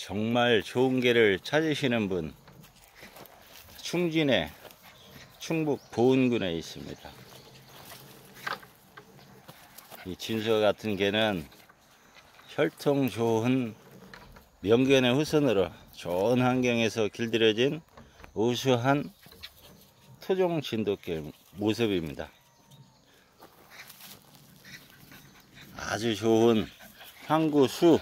정말 좋은 개를 찾으시는 분, 충진의 충북 보은군에 있습니다. 이 진수와 같은 개는 혈통 좋은 명견의 후손으로 좋은 환경에서 길들여진 우수한 토종 진돗개 모습입니다. 아주 좋은 항구수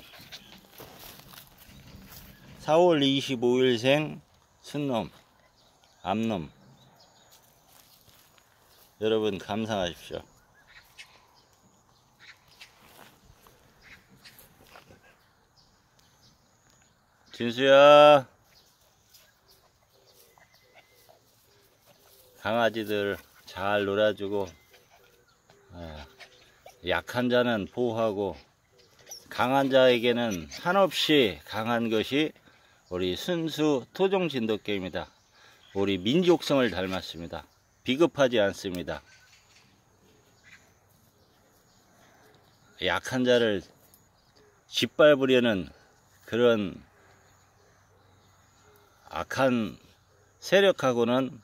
4월 25일생 순놈, 암놈, 여러분 감상하십시오. 진수야, 강아지들 잘 놀아주고 약한 자는 보호하고 강한 자에게는 한없이 강한 것이 우리 순수 토종 진돗개입니다. 우리 민족성을 닮았습니다. 비겁하지 않습니다. 약한 자를 짓밟으려는 그런 악한 세력하고는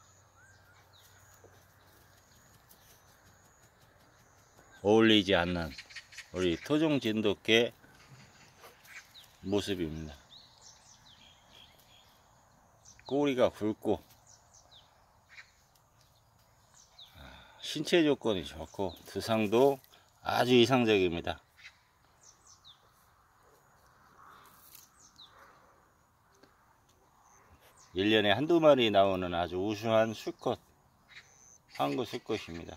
어울리지 않는 우리 토종 진돗개 모습입니다. 꼬리가 굵고 신체 조건이 좋고 두상도 아주 이상적입니다. 1년에 한두 마리 나오는 아주 우수한 수컷, 항구 수컷입니다.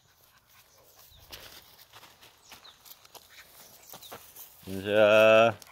진수야.